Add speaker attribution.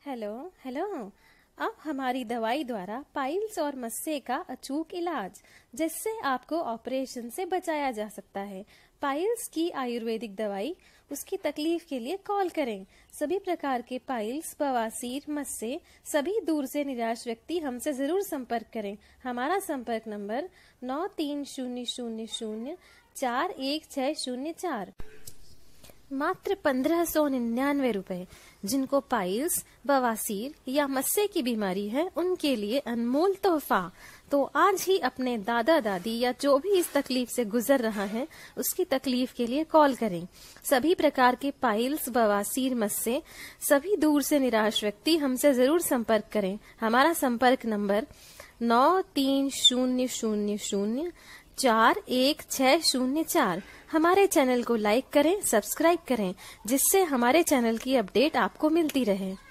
Speaker 1: Hello hello. अब हमारी दवाई द्वारा पाइल्स और मस्से का अचूक इलाज, जिससे आपको ऑपरेशन से बचाया जा सकता है। पाइल्स की आयुर्वेदिक दवाई, उसकी तकलीफ के लिए कॉल करें। सभी प्रकार के पाइल्स, बवासीर, मस्से, सभी दूर से निराश व्यक्ति हमसे जरूर संपर्क करें। हमारा संपर्क नंबर 9300041604। मात्र 1599 रुपए। जिनको पाइल्स, बवासीर या मस्से की बीमारी है, उनके लिए अनमोल तोहफा। तो आज ही अपने दादा दादी या जो भी इस तकलीफ से गुजर रहा है, उसकी तकलीफ के लिए कॉल करें। सभी प्रकार के पाइल्स, बवासीर, मस्से, सभी दूर से निराश व्यक्ति हमसे जरूर संपर्क करें। हमारा संपर्क नंबर 9300041604। हमारे चैनल को लाइक करें, सब्सक्राइब करें, जिससे हमारे चैनल की अपडेट आपको मिलती रहे।